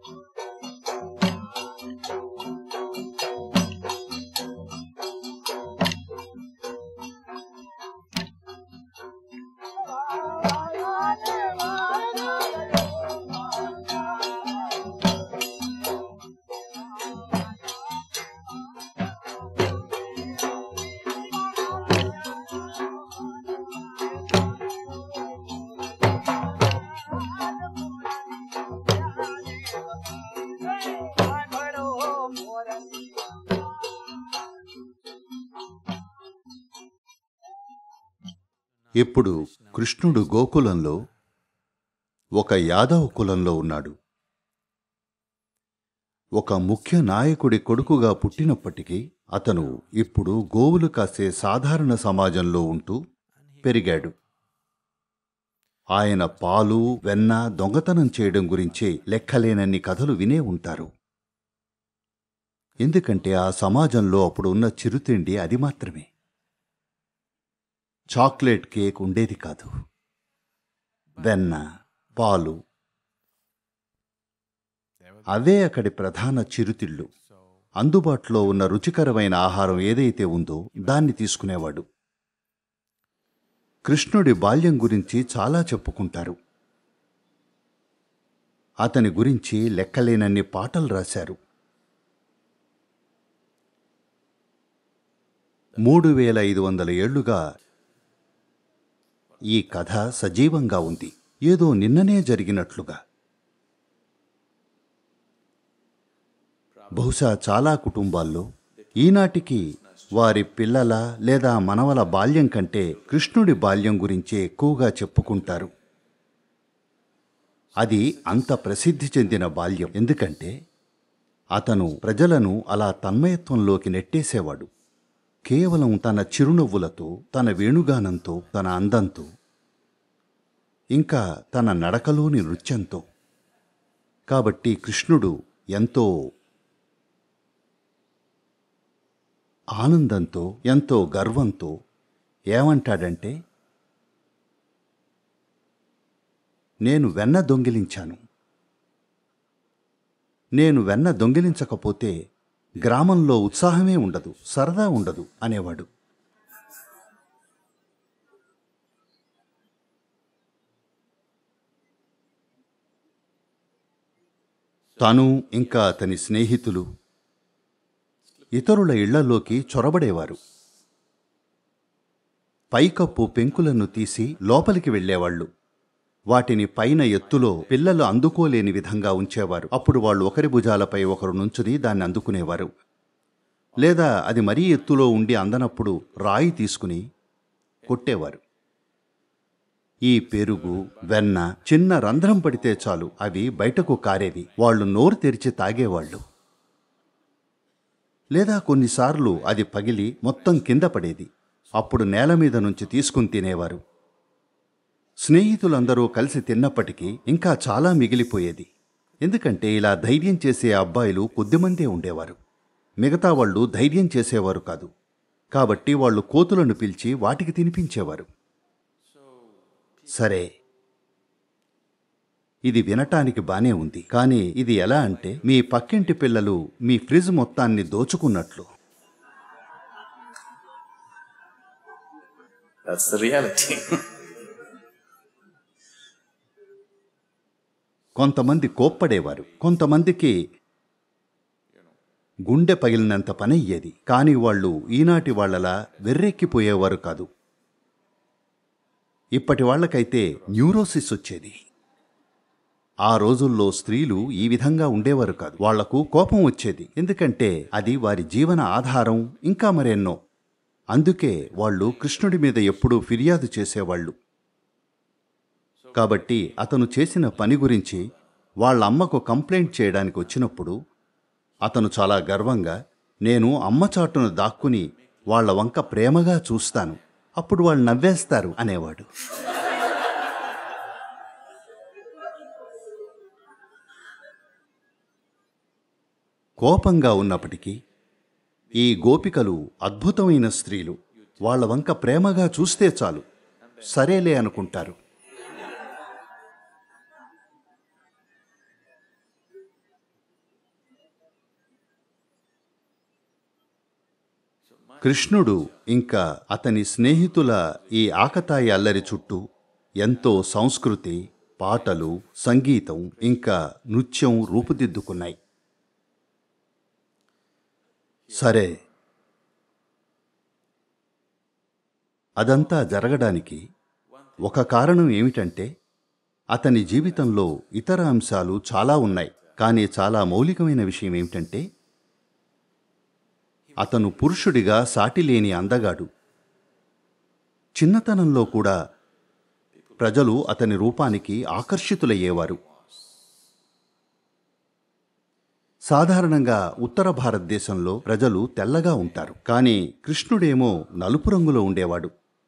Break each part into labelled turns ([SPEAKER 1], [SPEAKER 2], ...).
[SPEAKER 1] ఇప్పుడు కృష్ణుడు గోకులంలో ఒక యాదవ కులంలో ఉన్నాడు. ఒక ముఖ్య నాయకుడి కొడుకుగా పుట్టినప్పటికీ అతను ఇప్పుడు గోవులు కాసే సాధారణ సమాజంలో ఉంటూ పెరిగాడు. ఆయన పాలు, వెన్న దొంగతనం చేయడం గురించే లెక్కలేనన్ని కథలు వినే ఉంటారు. ఎందుకంటే ఆ సమాజంలో అప్పుడు ఉన్న చిరుతిండి అది మాత్రమే. చాక్లెట్ కేక్ ఉండేది కాదు. వెన్న, పాలు అవే అక్కడి ప్రధాన చిరుతిళ్ళు. అందుబాటులో ఉన్న రుచికరమైన ఆహారం ఏదైతే ఉందో దాన్ని తీసుకునేవాడు. కృష్ణుడి బాల్యం గురించి చాలా చెప్పుకుంటారు. అతని గురించి లెక్కలేనన్ని పాటలు రాశారు. 3500 ఏళ్లుగా ఈ కథ సజీవంగా ఉంది, ఏదో నిన్ననే జరిగినట్లుగా. బహుశా చాలా కుటుంబాల్లో ఈనాటికి వారి పిల్లల లేదా మనవల బాల్యం కంటే కృష్ణుడి బాల్యం గురించే ఎక్కువగా చెప్పుకుంటారు. అది అంత ప్రసిద్ధి చెందిన బాల్యం ఎందుకంటే అతను ప్రజలను అలా తన్మయత్వంలోకి నెట్టేసేవాడు. కేవలం తన చిరునవ్వులతో, తన వేణుగానంతో, తన అందంతో, ఇంకా తన నడకలోని నృత్యంతో. కాబట్టి కృష్ణుడు ఎంతో ఆనందంతో, ఎంతో గర్వంతో ఏమంటాడంటే, నేను వెన్న దొంగిలించాను. నేను వెన్న దొంగిలించకపోతే గ్రామంలో ఉత్సాహమే ఉండదు, సరదా ఉండదు అనేవాడు. తను ఇంకా అతని స్నేహితులు ఇతరుల ఇళ్లలోకి చొరబడేవారు. పైకప్పు పెంకులను తీసి లోపలికి వెళ్లేవాళ్లు. వాటిని పైన ఎత్తులో పిల్లలు అందుకోలేని విధంగా ఉంచేవారు. అప్పుడు వాళ్ళు ఒకరి భుజాలపై ఒకరు నుంచుని దాన్ని అందుకునేవారు. లేదా అది మరీ ఎత్తులో ఉండి అందనప్పుడు రాయి తీసుకుని కొట్టేవారు. ఈ పెరుగు, వెన్న చిన్న రంధ్రం పడితే చాలు అవి బయటకు కారేవి. వాళ్ళు నోరు తెరిచి తాగేవాళ్ళు. లేదా కొన్నిసార్లు అది పగిలి మొత్తం కింద పడేది. అప్పుడు నేల మీద నుంచి తీసుకుని తినేవారు. స్నేహితులందరూ కలిసి తిన్నప్పటికీ ఇంకా చాలా మిగిలిపోయేది. ఎందుకంటే ఇలా ధైర్యం చేసే అబ్బాయిలు కొద్దిమందే ఉండేవారు. మిగతా వాళ్ళు ధైర్యం చేసేవారు కాదు. కాబట్టి వాళ్ళు కోతులను పిలిచి వాటికి తినిపించేవారు. సరే, ఇది వినటానికి బానే ఉంది. కానీ ఇది ఎలా అంటే మీ పక్కింటి పిల్లలు మీ ఫ్రిజ్ మొత్తాన్ని దోచుకున్నట్లు.
[SPEAKER 2] That's the reality.
[SPEAKER 1] కొంతమంది కోప్పడేవారు, కొంతమందికి గుండె పగిలినంత పని అయ్యేది. కానీ వాళ్ళు ఈనాటి వాళ్లలా వెర్రెక్కిపోయేవారు కాదు. ఇప్పటి వాళ్లకైతే న్యూరోసిస్ వచ్చేది. ఆ రోజుల్లో స్త్రీలు ఈ విధంగా ఉండేవారు కాదు. వాళ్లకు కోపం వచ్చేది, ఎందుకంటే అది వారి జీవన ఆధారం, ఇంకా మరెన్నో. అందుకే వాళ్ళు కృష్ణుడి మీద ఎప్పుడూ ఫిర్యాదు చేసేవాళ్ళు. కాబట్టి అతను చేసిన పని గురించి వాళ్ళ అమ్మకు కంప్లైంట్ చేయడానికి వచ్చినప్పుడు అతను చాలా గర్వంగా, నేను అమ్మ చాటును దాక్కుని వాళ్ల వంక ప్రేమగా చూస్తాను, అప్పుడు వాళ్ళు నవ్వేస్తారు అనేవాడు. కోపంగా ఉన్నప్పటికీ ఈ గోపికలు అద్భుతమైన స్త్రీలు. వాళ్ల వంక ప్రేమగా చూస్తే చాలు సరేలే అనుకుంటారు. కృష్ణుడు ఇంకా అతని స్నేహితుల ఈ ఆకతాయి అల్లరి చుట్టూ ఎంతో సంస్కృతి, పాటలు, సంగీతం ఇంకా నృత్యం రూపుదిద్దుకున్నాయి. సరే, అదంతా జరగడానికి ఒక కారణం ఏమిటంటే అతని జీవితంలో ఇతర అంశాలు చాలా ఉన్నాయి. కానీ చాలా మౌలికమైన విషయం ఏమిటంటే అతను పురుషుడిగా సాటిలేని అందగాడు. చిన్నతనంలో కూడా ప్రజలు అతని రూపానికి ఆకర్షితులయ్యేవారు. సాధారణంగా ఉత్తర భారతదేశంలో ప్రజలు తెల్లగా ఉంటారు, కానీ కృష్ణుడేమో నలుపు రంగులో ఉండేవాడు.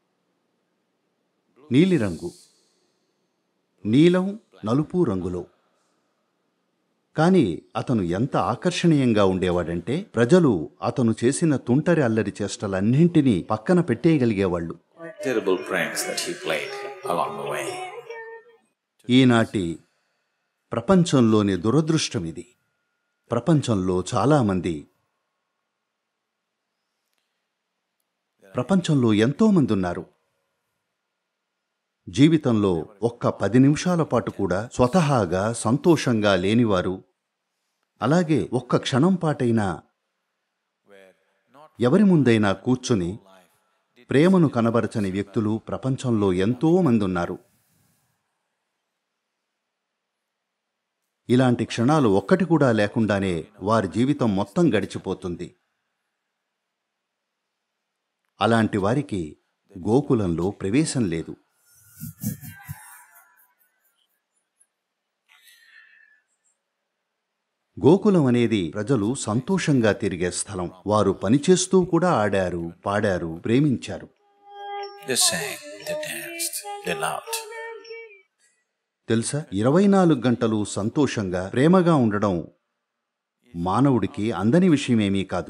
[SPEAKER 1] నీలిరంగు, నీలం, నలుపు రంగులో. కానీ అతను ఎంత ఆకర్షణీయంగా ఉండేవాడంటే ప్రజలు అతను చేసిన తుంటరి అల్లరి చేష్టలన్నింటినీ పక్కన పెట్టేయగలిగేవాళ్ళు.
[SPEAKER 2] Terrible pranks that he played along the way.
[SPEAKER 1] ఈనాటి ప్రపంచంలోని దురదృష్టం ఇది. ప్రపంచంలో ఎంతోమంది ఉన్నారు. జీవితంలో ఒక్క 10 నిమిషాల పాటు కూడా స్వతహాగా సంతోషంగా లేనివారు, అలాగే ఒక్క క్షణం పాటైనా ఎవరి ముందైనా కూర్చుని ప్రేమను కనబరచని వ్యక్తులు ప్రపంచంలో ఎంతో మంది ఉన్నారు. ఇలాంటి క్షణాలు ఒక్కటి కూడా లేకుండానే వారి జీవితం మొత్తం గడిచిపోతుంది. అలాంటి వారికి గోకులంలో ప్రవేశం లేదు. గోకులం అనేది ప్రజలు సంతోషంగా తిరిగే స్థలం. వారు పనిచేస్తూ కూడా ఆడారు, పాడారు, ప్రేమించారు.
[SPEAKER 2] They sang, they danced, they loved.
[SPEAKER 1] తెలుసా, 24 గంటలు సంతోషంగా, ప్రేమగా ఉండడం మానవుడికి అందని విషయమేమీ కాదు.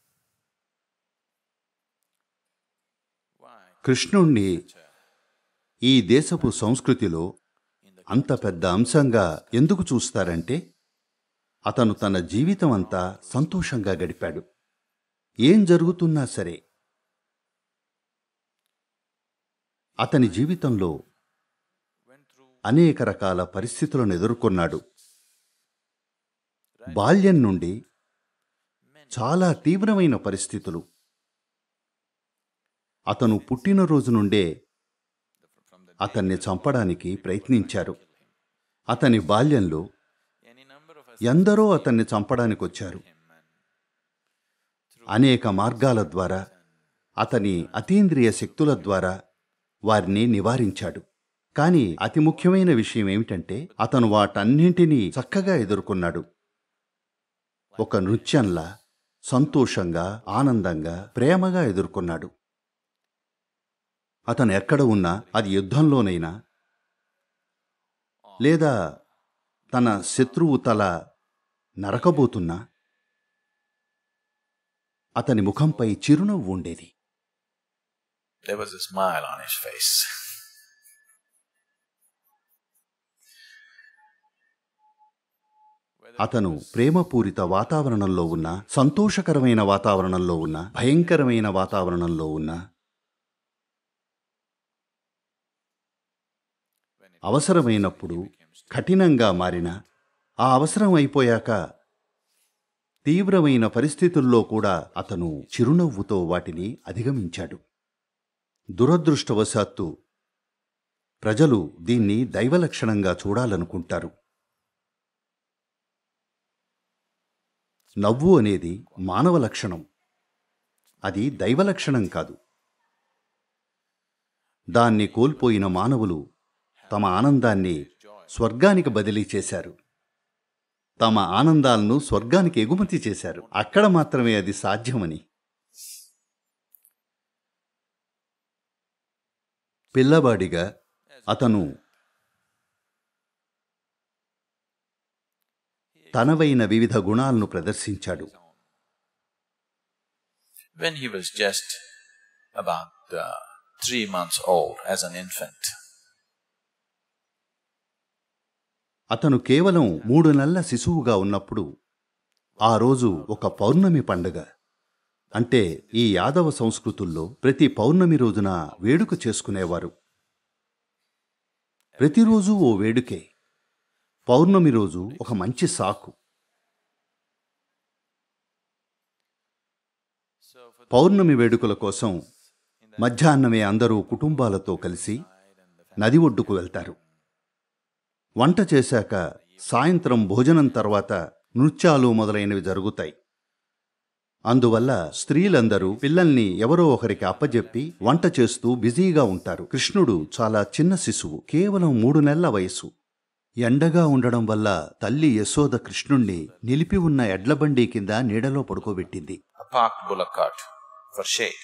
[SPEAKER 1] కృష్ణుణ్ణి ఈ దేశపు సంస్కృతిలో అంత పెద్ద అంశంగా ఎందుకు చూస్తారంటే అతను తన జీవితం అంతా సంతోషంగా గడిపాడు. ఏం జరుగుతున్నా సరే అతని జీవితంలో అనేక రకాల పరిస్థితులను ఎదుర్కొన్నాడు. బాల్యం నుండి చాలా తీవ్రమైన పరిస్థితులు. అతను పుట్టినరోజు నుండే అతన్ని చంపడానికి ప్రయత్నించారు. అతని బాల్యంలో ఎందరో అతన్ని చంపడానికి వచ్చారు. అనేక మార్గాల ద్వారా, అతని అతీంద్రియ శక్తుల ద్వారా వారిని నివారించాడు. కానీ అతి ముఖ్యమైన విషయం ఏమిటంటే అతను వాటన్నింటినీ చక్కగా ఎదుర్కొన్నాడు. ఒక నృత్యంలా సంతోషంగా, ఆనందంగా, ప్రేమగా ఎదుర్కొన్నాడు. అతను ఎక్కడ ఉన్నా, అది యుద్ధంలోనైనా లేదా తన శత్రువు తల నరకబోతున్నా, అతని ముఖంపై చిరునవ్వు ఉండేది.
[SPEAKER 2] There was a smile on his face.
[SPEAKER 1] అతను ప్రేమపూరిత వాతావరణంలో ఉన్నా, సంతోషకరమైన వాతావరణంలో ఉన్నా, భయంకరమైన వాతావరణంలో ఉన్నా, అవసరమైనప్పుడు కఠినంగా మారిన, ఆ అవసరం అయిపోయాక తీవ్రమైన పరిస్థితుల్లో కూడా అతను చిరునవ్వుతో వాటిని అధిగమించాడు. దురదృష్టవశాత్తు ప్రజలు దీన్ని దైవలక్షణంగా చూడాలనుకుంటారు. నవ్వు అనేది మానవ లక్షణం, అది దైవలక్షణం కాదు. దాన్ని కోల్పోయిన మానవులు తమ ఆనందాన్ని స్వర్గానికి బదిలీ చేశారు. తమ ఆనందాలను స్వర్గానికి ఎగుమతి చేశారు. అక్కడ మాత్రమే అది సాధ్యమని. పిల్లవాడిగా అతను తనవైన వివిధ గుణాలను ప్రదర్శించాడు.
[SPEAKER 2] When he was just about 3 months old as an infant,
[SPEAKER 1] అతను కేవలం 3 నెలల శిశువుగా ఉన్నప్పుడు, ఆ రోజు ఒక పౌర్ణమి పండుగ. అంటే ఈ యాదవ సంస్కృతుల్లో ప్రతి పౌర్ణమి రోజున వేడుక చేసుకునేవారు. ప్రతిరోజు ఓ వేడుకే. పౌర్ణమి రోజు ఒక మంచి సాకు. పౌర్ణమి వేడుకల కోసం మధ్యాహ్నమే అందరూ కుటుంబాలతో కలిసి నది ఒడ్డుకు వెళ్తారు. వంట చేశాక సాయంత్రం భోజనం తర్వాత నృత్యాలు మొదలైనవి జరుగుతాయి. అందువల్ల స్త్రీలందరూ పిల్లల్ని ఎవరో ఒకరికి అప్పజెప్పి వంట చేస్తూ బిజీగా ఉంటారు. కృష్ణుడు చాలా చిన్న శిశువు, కేవలం 3 నెలల వయసు. ఎండగా ఉండడం వల్ల తల్లి యశోద కృష్ణుణ్ణి నిలిపి ఉన్న ఎడ్లబండి కింద నీడలో పడుకోబెట్టింది.
[SPEAKER 2] A parked bullock cart for shade.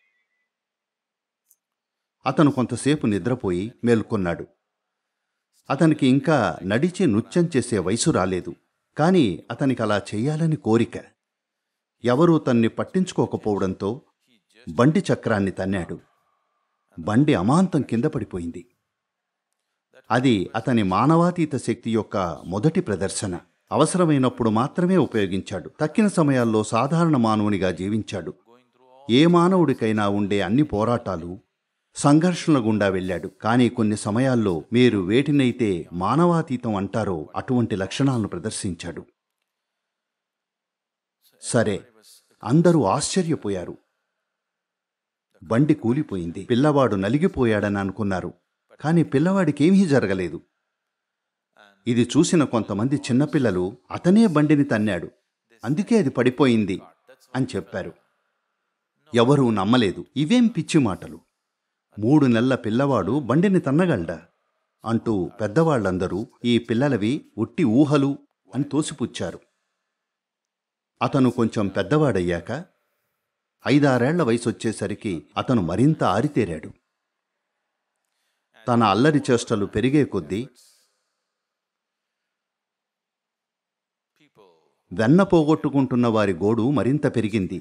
[SPEAKER 1] అతను కొంతసేపు నిద్రపోయి మేల్కొన్నాడు. అతనికి ఇంకా నడిచి నృత్యం చేసే వయసు రాలేదు. కాని అతనికి అలా చెయ్యాలని కోరిక. ఎవరూ తన్ని పట్టించుకోకపోవడంతో బండి చక్రాన్ని తన్నాడు. బండి అమాంతం కింద పడిపోయింది. అది అతని మానవాతీత శక్తి యొక్క మొదటి ప్రదర్శన. అవసరమైనప్పుడు మాత్రమే ఉపయోగించాడు. తక్కిన సమయాల్లో సాధారణ మానవునిగా జీవించాడు. ఏ మానవుడికైనా ఉండే అన్ని పోరాటాలు, సంఘర్షణల గుండా వెళ్ళాడు. కానీ కొన్ని సమయాల్లో మీరు వేటినైతే మానవాతీతం అంటారో అటువంటి లక్షణాలను ప్రదర్శించాడు. సరే, అందరూ ఆశ్చర్యపోయారు. బండి కూలిపోయింది. పిల్లవాడు నలిగిపోయాడని అనుకున్నారు. కానీ పిల్లవాడికేమీ జరగలేదు. ఇది చూసిన కొంతమంది చిన్నపిల్లలు అతనే బండిని తన్నాడు, అందుకే అది పడిపోయింది అని చెప్పారు. ఎవరూ నమ్మలేదు. ఇవేం పిచ్చి మాటలు, 3 నెలల పిల్లవాడు బండిని తన్నగలడా అంటూ పెద్దవాళ్లందరూ ఈ పిల్లలవి ఉట్టి ఊహలు అని తోసిపుచ్చారు. అతను కొంచెం పెద్దవాడయ్యాక 5-6 ఏళ్ల వయసొచ్చేసరికి అతను మరింత ఆరితేరాడు. తన అల్లరి చేష్టలు పెరిగే కొద్దీ వెన్న పోగొట్టుకుంటున్న వారి గోడు మరింత పెరిగింది.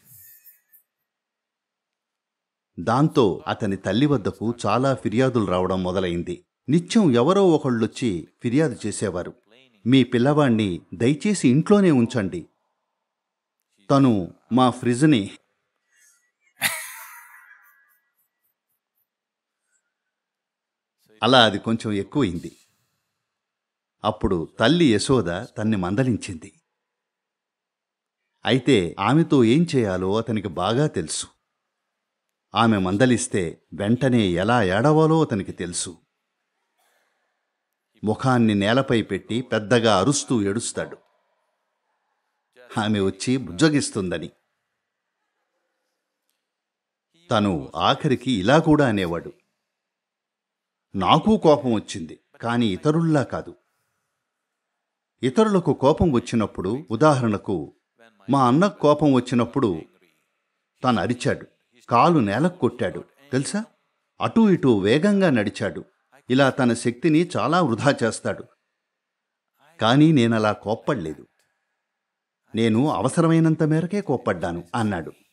[SPEAKER 1] దాంతో అతని తల్లి వద్దకు చాలా ఫిర్యాదులు రావడం మొదలైంది. నిత్యం ఎవరో ఒకళ్ళొచ్చి ఫిర్యాదు చేసేవారు. మీ పిల్లవాణ్ణి దయచేసి ఇంట్లోనే ఉంచండి, తను మా ఫ్రిజ్ని అలా అది కొంచెం ఎక్కువైంది. అప్పుడు తల్లి యశోద తన్ని మందలించింది. అయితే ఆమెతో ఏం చేయాలో అతనికి బాగా తెలుసు. ఆమె మందలిస్తే వెంటనే ఎలా ఏడవాలో అతనికి తెలుసు. ముఖాన్ని నేలపై పెట్టి పెద్దగా అరుస్తూ ఏడుస్తాడు, ఆమె వచ్చి బుజ్జగిస్తుందని. తను ఆఖరికి ఇలా కూడా అనేవాడు, నాకు కోపం వచ్చింది, కానీ ఇతరుల్లా కాదు. ఇతరులకు కోపం వచ్చినప్పుడు, ఉదాహరణకు మా అన్నకు కోపం వచ్చినప్పుడు తను అరిచాడు, కాలు నేలకు కొట్టాడు తెలుసా, అటూ ఇటూ వేగంగా నడిచాడు. ఇలా తన శక్తిని చాలా వృధా చేస్తాడు. కానీ నేనలా కోప్పడలేదు, నేను అవసరమైనంత మేరకే కోప్పడ్డాను అన్నాడు.